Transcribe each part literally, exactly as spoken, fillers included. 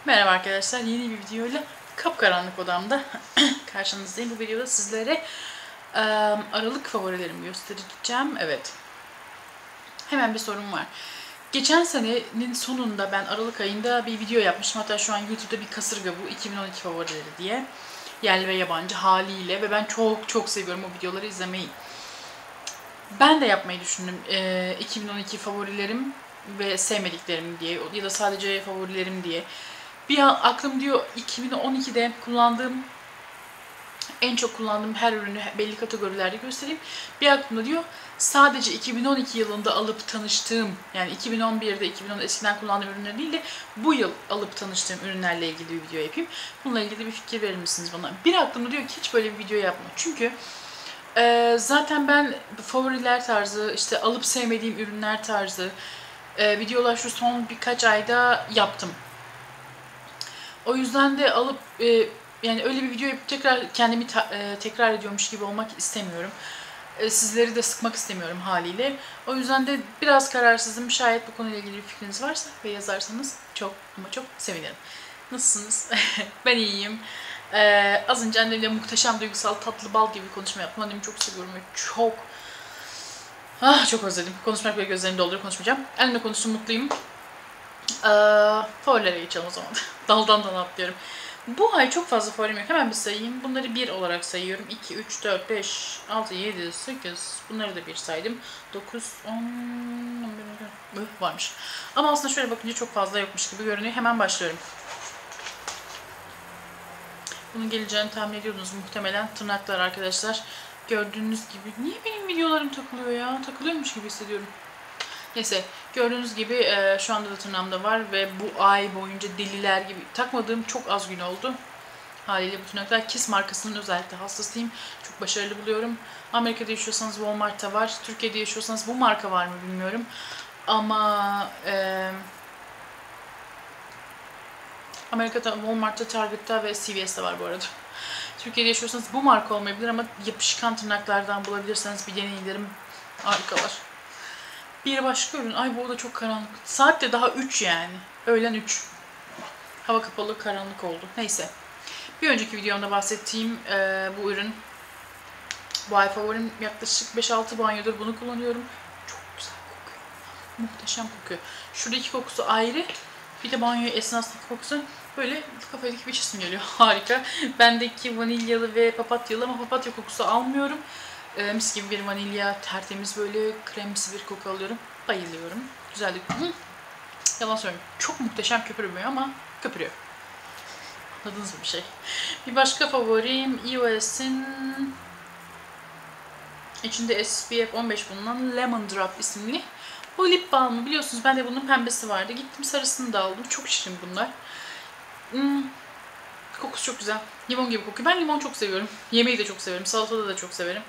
Merhaba arkadaşlar, yeni bir videoyla kapkaranlık odamda karşınızdayım. Bu videoda sizlere e, Aralık favorilerimi göstereceğim. Evet, hemen bir sorum var. Geçen senenin sonunda ben Aralık ayında bir video yapmıştım. Hatta şu an YouTube'da bir kasırga bu, iki bin on iki favorileri diye. Yerli ve yabancı haliyle ve ben çok çok seviyorum o videoları izlemeyi. Ben de yapmayı düşündüm. E, iki bin on iki favorilerim ve sevmediklerim diye ya da sadece favorilerim diye. Bir an aklım diyor iki bin on ikide kullandığım, en çok kullandığım her ürünü belli kategorilerde göstereyim. Bir aklımda diyor sadece iki bin on iki yılında alıp tanıştığım, yani iki bin on birde, iki bin on eskiden kullandığım ürünler değil de bu yıl alıp tanıştığım ürünlerle ilgili bir video yapayım. Bununla ilgili bir fikir verir misiniz bana? Bir aklımda diyor ki hiç böyle bir video yapma. Çünkü e, zaten ben favoriler tarzı, işte alıp sevmediğim ürünler tarzı e, videolar şu son birkaç ayda yaptım. O yüzden de alıp e, yani öyle bir video yapıp tekrar kendimi ta, e, tekrar ediyormuş gibi olmak istemiyorum. E, sizleri de sıkmak istemiyorum haliyle. O yüzden de biraz kararsızım. Şayet bu konuyla ilgili bir fikriniz varsa ve yazarsanız çok ama çok sevinirim. Nasılsınız? Ben iyiyim. Ee, az önce annemle muhteşem duygusal tatlı bal gibi konuşma yaptım. Annemi çok seviyorum ve çok ah çok özledim. Konuşmak ve gözlerimi doldurup konuşmayacağım. Annemle konuştum, mutluyum. Ee, favorilere geçelim o zaman. Daldan dala atlıyorum. Bu ay çok fazla favorim yok. Hemen bir sayayım. Bunları bir olarak sayıyorum. iki, üç, dört, beş, altı, yedi, sekiz. Bunları da bir saydım. dokuz, on, on bir, öh, varmış. Ama aslında şöyle bakınca çok fazla yokmuş gibi görünüyor. Hemen başlıyorum. Bunun geleceğini tahmin ediyordunuz muhtemelen. Tırnaklar arkadaşlar. Gördüğünüz gibi. Niye benim videolarım takılıyor ya? Takılıyormuş gibi hissediyorum. Neyse, gördüğünüz gibi e, şu anda da tırnağımda var ve bu ay boyunca deliler gibi takmadığım çok az gün oldu. Haliyle bu tırnaklar Kiss markasının özellikle hastasıyım. Çok başarılı buluyorum. Amerika'da yaşıyorsanız Walmart'ta var. Türkiye'de yaşıyorsanız bu marka var mı bilmiyorum. Ama e, Amerika'da Walmart'ta, Target'ta ve C V S'te var bu arada. Türkiye'de yaşıyorsanız bu marka olmayabilir ama yapışkan tırnaklardan bulabilirseniz bir deneyin derim. Harikalar. Bir başka ürün. Ay bu da çok karanlık. Saat de daha üç yani. Öğlen üç. Hava kapalı, karanlık oldu. Neyse. Bir önceki videomda bahsettiğim e, bu ürün. Bu ay favorim, yaklaşık beş altı banyodur bunu kullanıyorum. Çok güzel kokuyor. Muhteşem kokuyor. Şuradaki kokusu ayrı. Bir de banyo esnasındaki kokusu böyle kafaya dikip içesim geliyor. Harika. Bendeki vanilyalı ve papatyalı ama papatya kokusu almıyorum. E, mis gibi bir vanilya, tertemiz böyle kremsi bir koku alıyorum. Bayılıyorum. Güzellik. Hı. Yalan söylüyorum. Çok muhteşem köpürmüyor ama köpürüyor. Anladınız mı bir şey? Bir başka favorim E O S'in içinde S P F on beş bulunan Lemon Drop isimli bu lip balmı. Biliyorsunuz bende bunun pembesi vardı. Gittim sarısını da aldım. Çok şirin bunlar. Hmm. Kokusu çok güzel. Limon gibi kokuyor. Ben limon çok seviyorum. Yemeği de çok severim. Salatada da çok severim.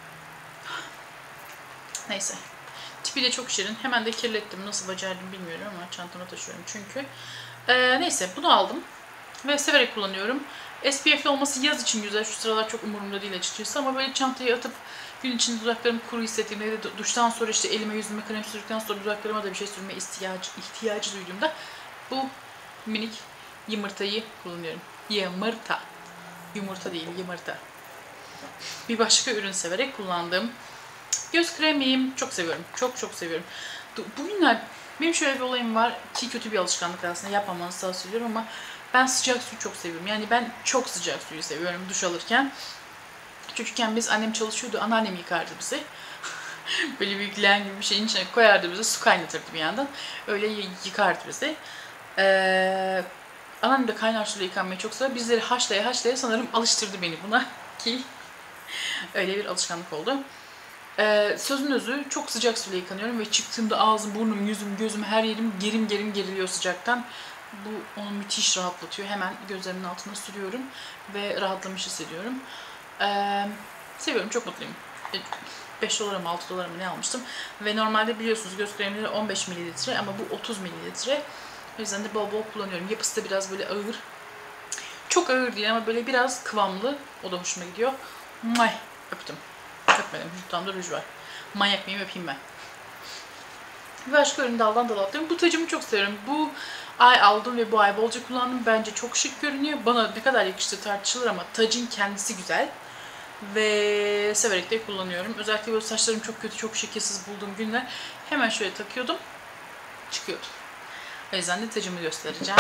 Neyse. Tipi de çok şirin. Hemen de kirlettim. Nasıl becerdim bilmiyorum ama çantama taşıyorum çünkü. Ee, neyse bunu aldım. Ve severek kullanıyorum. S P F'li olması yaz için güzel. Şu sıralar çok umurumda değil açıkçası. Ama böyle çantaya atıp gün içinde dudaklarım kuru hissettiğimde ya da duştan sonra işte elime yüzüme krem sürdükten sonra dudaklarıma da bir şey sürme ihtiyacı, ihtiyacı duyduğumda bu minik yumurtayı kullanıyorum. Yumurta. Yumurta değil, yumurta. Bir başka ürün severek kullandığım göz kremiyim. Çok seviyorum. Çok çok seviyorum. Bugünler benim şöyle bir olayım var ki kötü bir alışkanlık aslında, yapmamanızı tavsiye ediyorum ama ben sıcak suyu çok seviyorum. Yani ben çok sıcak suyu seviyorum duş alırken. Çocukken biz, annem çalışıyordu, anneannem yıkardı bizi. Böyle büyük leğen gibi bir şeyin içine koyardı bizi, su kaynatırdı bir yandan. Öyle yıkardı bizi. Ee, anneannem de kaynar suyla yıkanmayı çok sever. Bizleri haşlaya haşlaya sanırım alıştırdı beni buna ki öyle bir alışkanlık oldu. Ee, sözün özü, çok sıcak suyla yıkanıyorum ve çıktığımda ağzım, burnum, yüzüm, gözüm, her yerim gerim gerim geriliyor sıcaktan. Bu onu müthiş rahatlatıyor. Hemen gözlerimin altına sürüyorum ve rahatlamış hissediyorum. Ee, seviyorum, çok mutluyum. beş dolara mı altı dolara mı ne almıştım. Ve normalde biliyorsunuz göz kremleri on beş mililitre ama bu otuz mililitre. O yüzden de bol bol kullanıyorum. Yapısı da biraz böyle ağır. Çok ağır değil ama böyle biraz kıvamlı. O da hoşuma gidiyor. May, öptüm. Öpmedim. Dudağımda ruj var. Manyak mıyım, öpeyim ben. Bir başka ürün daldan dala atlıyorum. Bu tacımı çok seviyorum. Bu Ay aldım ve bu ay bolca kullandım. Bence çok şık görünüyor. Bana ne kadar yakıştığı tartışılır ama tacın kendisi güzel. Ve severek de kullanıyorum. Özellikle böyle saçlarım çok kötü, çok şekilsiz bulduğum günler hemen şöyle takıyordum, çıkıyordum. O yüzden de tacımı göstereceğim.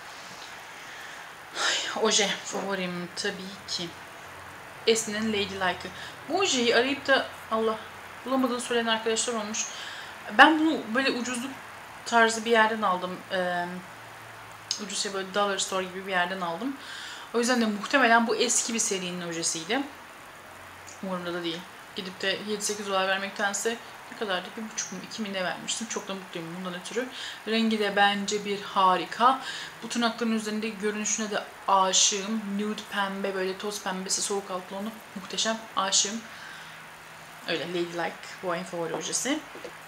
Ay, oje favorim tabii ki. Esne'nin Lady Like'ı. Bu ojeyi arayıp da Allah bulamadığını söyleyen arkadaşlar olmuş. Ben bunu böyle ucuzluk tarzı bir yerden aldım. Ee, ucuz şey böyle Dollar Store gibi bir yerden aldım. O yüzden de muhtemelen bu eski bir serinin ojesiydi. Umurumda da değil. Gidip de yedi sekiz dolar vermektense ne kadardı? bir buçuk mu iki mi ne vermiştim. Çok da mutluyum bundan ötürü. Rengi de bence bir harika. Bu tırnakların üzerinde görünüşüne de aşığım. Nude pembe, böyle toz pembesi, soğuk altlı onu muhteşem. Aşığım. Öyle Ladylike bu ayın favori ojesi.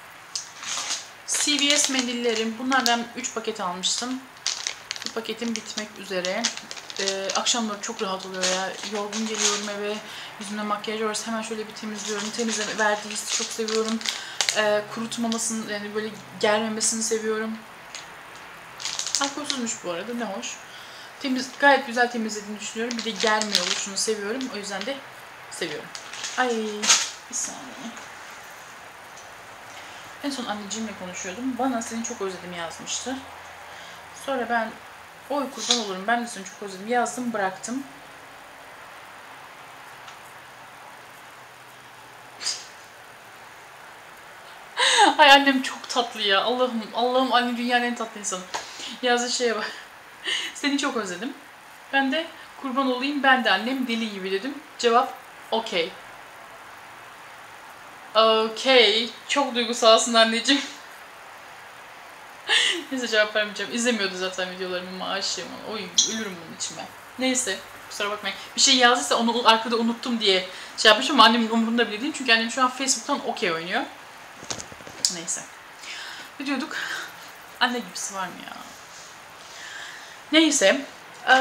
C V S mendillerim. Bunlardan üç paket almıştım. Bu paketim bitmek üzere. Ee, akşamları çok rahat oluyor ya. Yorgun geliyorum eve. Yüzümde makyaj varsa hemen şöyle bir temizliyorum. Temizleme verdiği hissi çok seviyorum. Ee, kurutmamasını, yani böyle germemesini seviyorum. Alkolsüzmüş bu arada, ne hoş. Temiz, gayet güzel temizlediğini düşünüyorum. Bir de germiyor oluşunu seviyorum. O yüzden de seviyorum. Ay bir saniye. En son anneciğimle konuşuyordum. Bana seni çok özledim yazmıştı. Sonra ben oy kurban olurum, ben de seni çok özledim yazdım, bıraktım. Ay annem çok tatlı ya. Allah'ım, Allah'ım, annem dünyanın en tatlı insanı. Yazdığı şeye bak. Seni çok özledim. Ben de kurban olayım, ben de annem deli gibi dedim. Cevap okey. Okey. Çok duygusalsın anneciğim. Neyse cevap vermeyeceğim. İzlemiyordu zaten videolarımı ama aşığım. Oy ölürüm bunun için ben. Neyse. Kusura bakmayın. Bir şey yazdıysa onu arkada unuttum diye şey yapmışım ama annemin umurunda bile değil. Çünkü annem şu an Facebook'tan okey oynuyor. Neyse. Ne diyorduk? Anne gibisi var mı ya? Neyse. Ee,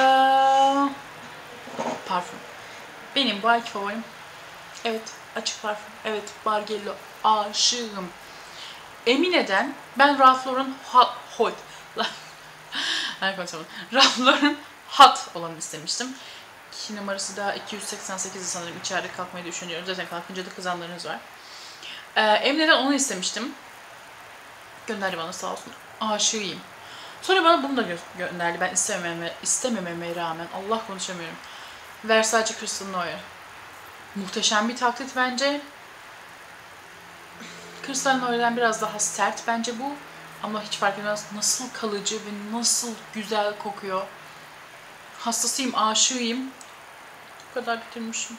parfüm. Benim bu ayki favorim. Evet. Açık parfüm. Evet. Bargello. Aşığım. Emine'den ben Ralph Lauren Hot, Hot. Ralph Lauren Hot olanı istemiştim. İki numarası da iki yüz seksen sekizdi sanırım. İçeride kalkmayı düşünüyorum. Zaten kalkınca da kızanlarınız var. Ee, Emine'den onu istemiştim. Gönderdi bana sağ olsun. Aşığıyım. Sonra bana bunu da gö gönderdi. Ben istemememe, istemememe rağmen. Allah konuşamıyorum. Versace Crystal Noir. Muhteşem bir taklit bence. Crystal Noir'den biraz daha sert bence bu. Ama hiç fark etmez nasıl kalıcı ve nasıl güzel kokuyor. Hastasıyım, aşığıyım. Bu kadar bitirmişim.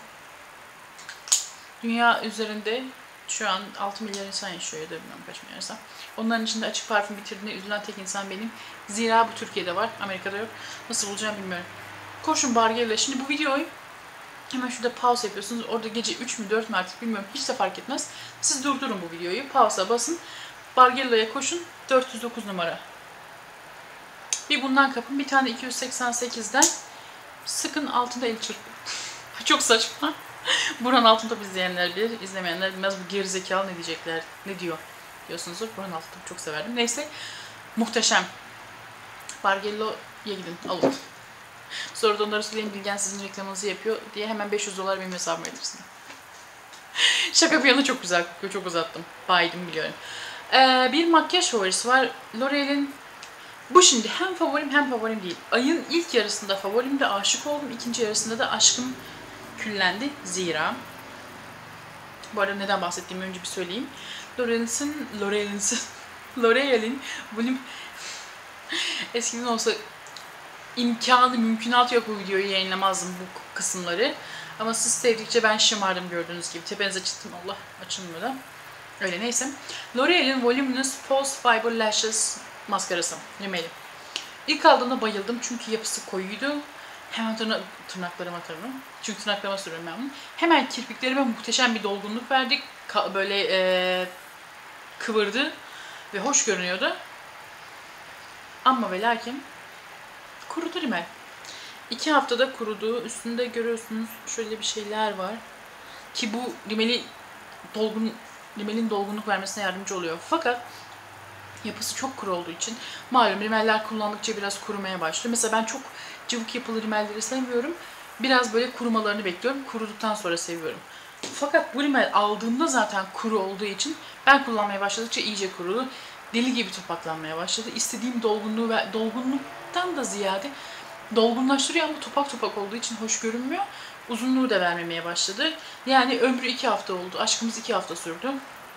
Dünya üzerinde şu an altı milyar insan yaşıyor ya da bilmiyorum kaç milyar insan. Onların içinde açık parfüm bitirdiğine üzülen tek insan benim. Zira bu Türkiye'de var, Amerika'da yok. Nasıl bulacağım bilmiyorum. Koşun Bargello'ya. Şimdi bu videoyu hemen şurada pause yapıyorsunuz. Orada gece üç mü dört mü artık bilmiyorum. Hiç de fark etmez. Siz durdurun bu videoyu. Pause'a basın. Bargello'ya koşun. dört yüz dokuz numara. Bir bundan kapın. Bir tane iki yüz seksen sekizden sıkın, altında el çırpın. Çok saçma. Burhan Altıntop izleyenler bilir, izlemeyenler bilmez bu gerizekalı ne diyecekler, ne diyor diyorsunuzdur. Burhan Altıntop'u çok severdim. Neyse, muhteşem. Bargello'ya gidin, alın. Sonra da onları söyleyin, Bilgen sizin reklamınızı yapıyor diye hemen beş yüz dolar benim hesabıma yatırsın. Şaka bir yana çok güzel kokuyor, çok uzattım. Baydım biliyorum. Ee, bir makyaj favorisi var. L'Oreal'in. Bu şimdi hem favorim hem favorim değil. Ayın ilk yarısında favorimde aşık oldum. İkinci yarısında da aşkım küllendi. Zira. Bu arada neden bahsettiğimi önce bir söyleyeyim. L'Oreal'in L'Oreal'in L'Oreal'in volüm eskiden olsa imkanı, mümkünatı yok bu videoyu yayınlamazdım bu kısımları. Ama siz sevdikçe ben şımardım gördüğünüz gibi. Tepenize çıktım. Allah açılmıyor da. Öyle neyse. L'Oreal'in Voluminous False Fiber Lashes maskarası. Rimeli. İlk aldığımda bayıldım çünkü yapısı koyuydu. Hemen tırna tırnaklarıma tararım. Çünkü tırnaklarıma sürüyorum ben bunu. Hemen kirpiklerime muhteşem bir dolgunluk verdik. Ka böyle ee, kıvırdı ve hoş görünüyordu. Ama ve lakin kurudu rimel. İki haftada kurudu. Üstünde görüyorsunuz şöyle bir şeyler var. Ki bu rimeli dolgun, rimelin dolgunluk vermesine yardımcı oluyor. Fakat Yapısı çok kuru olduğu için malum rimeller kullandıkça biraz kurumaya başlıyor. Mesela ben çok cıvık yapılı rimelleri sevmiyorum. Biraz böyle kurumalarını bekliyorum. Kuruduktan sonra seviyorum. Fakat bu rimel aldığımda zaten kuru olduğu için ben kullanmaya başladıkça iyice kurudu. Deli gibi topaklanmaya başladı. İstediğim dolgunluğu ve dolgunluktan da ziyade dolgunlaştırıyor ama topak topak olduğu için hoş görünmüyor. Uzunluğu da vermemeye başladı. Yani ömrü iki hafta oldu. Aşkımız iki hafta sürdü.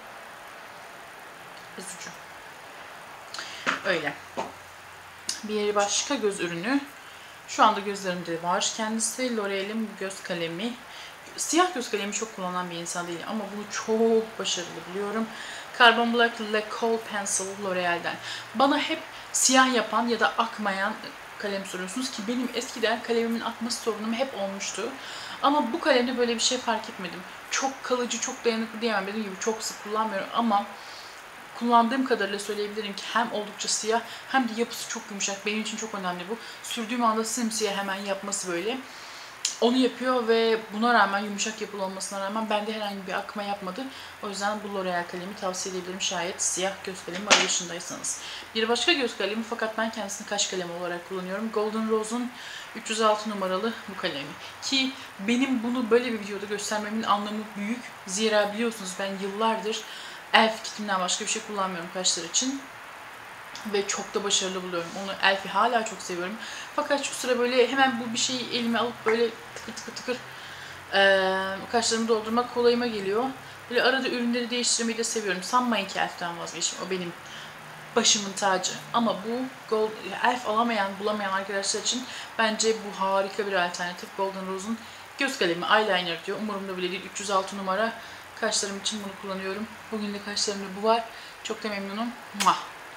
Üzücü. Öyle. Bir başka göz ürünü. Şu anda gözlerimde var. Kendisi L'Oreal'in göz kalemi. Siyah göz kalemi çok kullanan bir insan değilim ama bunu çok başarılı buluyorum. Carbon Black Le Kohl Pencil L'Oreal'den. Bana hep siyah yapan ya da akmayan kalem soruyorsunuz ki benim eskiden kalemimin akması sorunum hep olmuştu. Ama bu kalemde böyle bir şey fark etmedim. Çok kalıcı, çok dayanıklı diyemem. Dediğim gibi çok sık kullanmıyorum ama kullandığım kadarıyla söyleyebilirim ki hem oldukça siyah hem de yapısı çok yumuşak. Benim için çok önemli bu. Sürdüğüm anda simsiyah hemen yapması böyle. Onu yapıyor ve buna rağmen yumuşak yapılı olmasına rağmen bende herhangi bir akma yapmadı. O yüzden bu L'Oreal kalemi tavsiye edebilirim şayet siyah göz kalemi arayışındaysanız. Bir başka göz kalemi fakat ben kendisini kaş kalemi olarak kullanıyorum. Golden Rose'un üç yüz altı numaralı bu kalemi. Ki benim bunu böyle bir videoda göstermemin anlamı büyük. Zira biliyorsunuz ben yıllardır Elf kitimden başka bir şey kullanmıyorum kaşlar için. Ve çok da başarılı buluyorum. Onu Elf'i hala çok seviyorum. Fakat şu sıra böyle hemen bu bir şeyi elime alıp böyle tıkır tıkır tıkır ee, kaşlarımı doldurmak kolayıma geliyor. Böyle arada ürünleri değiştirmeyi de seviyorum. Sanmayın ki Elf'ten vazgeçtim. O benim başımın tacı. Ama bu Gold, Elf alamayan, bulamayan arkadaşlar için bence bu harika bir alternatif. Golden Rose'un göz kalemi eyeliner diyor. Umurumda bile değil. üç yüz altı numara. Kaşlarım için bunu kullanıyorum. Bugün de kaşlarımda bu var. Çok da memnunum. Muah.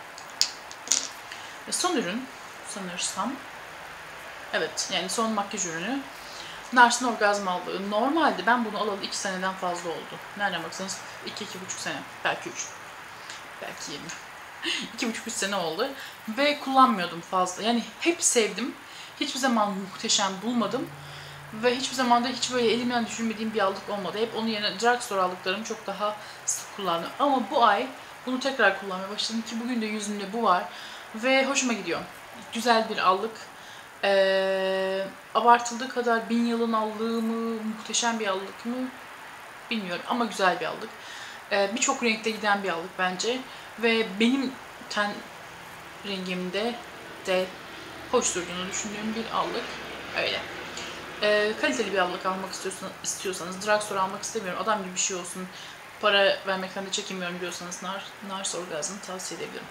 Ve son ürün sanırsam, evet yani son makyaj ürünü Nars'ın orgazm aldığı. Normalde ben bunu alalı iki seneden fazla oldu. Nereden baksanız iki iki buçuk sene, belki üç, belki yirmi. iki buçuk üç sene oldu ve kullanmıyordum fazla. Yani hep sevdim. Hiçbir zaman muhteşem bulmadım. Ve hiçbir zaman da hiç böyle elimden düşünmediğim bir allık olmadı. Hep onun yerine drugstore aldıklarımı çok daha sık kullandım. Ama bu ay bunu tekrar kullanmaya başladım ki bugün de yüzümde bu var. Ve hoşuma gidiyor. Güzel bir allık. Ee, abartıldığı kadar bin yılın allığı mı, muhteşem bir allık mı bilmiyorum ama güzel bir allık. Ee, Birçok renkte giden bir allık bence. Ve benim ten rengimde de hoş durduğunu düşündüğüm bir allık. Öyle. Ee, kaliteli bir allık almak istiyorsanız, istiyorsanız drugstore almak istemiyorum. Adam gibi bir şey olsun. Para vermekten de çekinmiyorum diyorsanız Nar, Nars Orgazm'ı tavsiye edebilirim.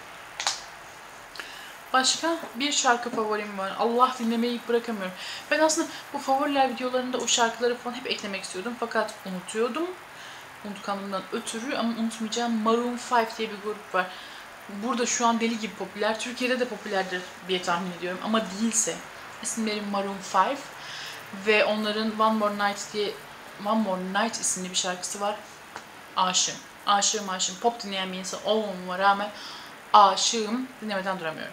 Başka bir şarkı favorim var. Allah dinlemeyi bırakamıyorum. Ben aslında bu favoriler videolarında o şarkıları falan hep eklemek istiyordum. Fakat unutuyordum. Unutkanlığımdan ötürü ama unutmayacağım. Maroon beş diye bir grup var. Burada şu an deli gibi popüler. Türkiye'de de popülerdir diye tahmin ediyorum. Ama değilse. İsimleri Maroon beş. Ve onların One More Night diye One More Night isimli bir şarkısı var. Aşığım. Aşığım aşığım. Pop dinleyen bir insan olmama rağmen aşığım. Dinlemeden duramıyorum.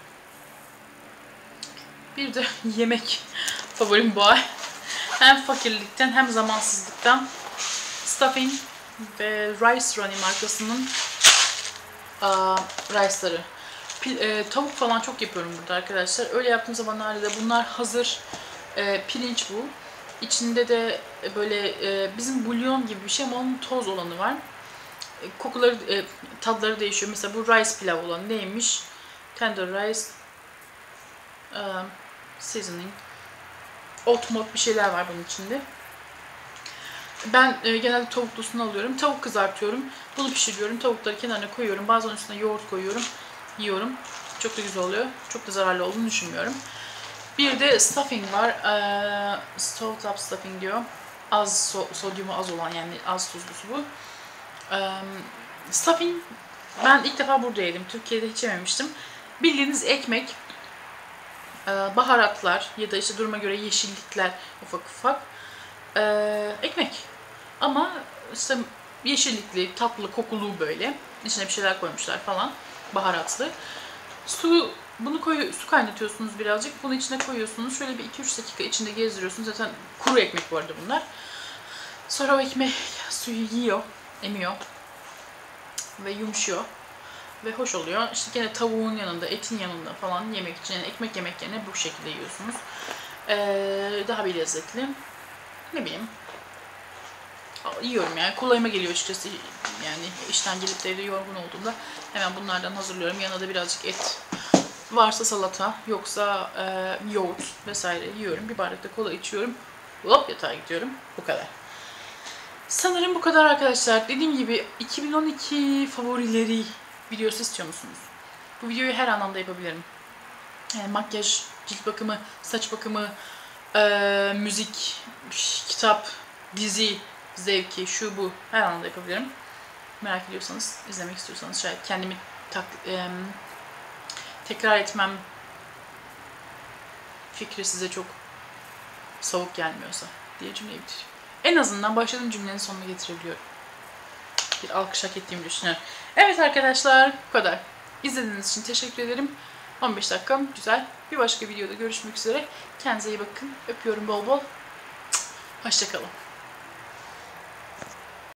Bir de yemek favorim bu ay. Hem fakirlikten hem zamansızlıktan Stuffing ve Rice Rani markasının uh, rice'ları. E, tavuk falan çok yapıyorum burada arkadaşlar. Öyle yaptığım zamanlarda da bunlar hazır e, pirinç bu. İçinde de böyle e, bizim bulyon gibi bir şey ama onun toz olanı var. E, kokuları, e, tadları değişiyor. Mesela bu rice pilav olan neymiş? Tender rice um, seasoning. Ot mot bir şeyler var bunun içinde. Ben e, genelde tavuklusunu alıyorum. Tavuk kızartıyorum. Bunu pişiriyorum. Tavukları kenarına koyuyorum. Bazen üstüne yoğurt koyuyorum. Yiyorum. Çok da güzel oluyor. Çok da zararlı olduğunu düşünmüyorum. Bir de stuffing var. Ee, stove top stuffing diyor. Az so sodyumu az olan yani az tuzlusu bu. Ee, stuffing ben ilk defa burada yedim. Türkiye'de hiç yememiştim. Bildiğiniz ekmek, baharatlar ya da işte duruma göre yeşillikler ufak ufak. Ee, ekmek. Ama işte yeşillikli, tatlı, kokulu böyle. İçine bir şeyler koymuşlar falan. Baharatlı. Su, bunu koy, su kaynatıyorsunuz birazcık. Bunu içine koyuyorsunuz. Şöyle bir iki üç dakika içinde gezdiriyorsunuz. Zaten kuru ekmek bu arada bunlar. Sonra o ekmek suyu yiyor, emiyor ve yumuşuyor. ve hoş oluyor. İşte gene tavuğun yanında, etin yanında falan yemek için, yani ekmek yemek yerine bu şekilde yiyorsunuz. Ee, daha bir lezzetli. Ne bileyim. Yiyorum yani. Kolayıma geliyor açıkçası. Yani işten gelip de evde yorgun olduğumda hemen bunlardan hazırlıyorum. Yanına da birazcık et. Varsa salata, yoksa e, yoğurt vesaire yiyorum. Bir bardak da kola içiyorum. Hop yatağa gidiyorum. Bu kadar. Sanırım bu kadar arkadaşlar. Dediğim gibi iki bin on iki favorileri videosu istiyor musunuz? Bu videoyu her anlamda yapabilirim. Yani makyaj, cilt bakımı, saç bakımı, e, müzik, kitap, dizi, zevki, şu bu her anlamda yapabilirim. Merak ediyorsanız, izlemek istiyorsanız şayet kendimi tak, e, tekrar etmem fikri size çok soğuk gelmiyorsa diye cümleyi bitireyim. En azından başladığım cümlenin sonuna getirebiliyorum. Bir alkış hak ettiğimi düşünüyorum. Evet arkadaşlar, bu kadar. İzlediğiniz için teşekkür ederim. on beş dakikam güzel. Bir başka videoda görüşmek üzere. Kendinize iyi bakın. Öpüyorum bol bol. Hoşça kalın.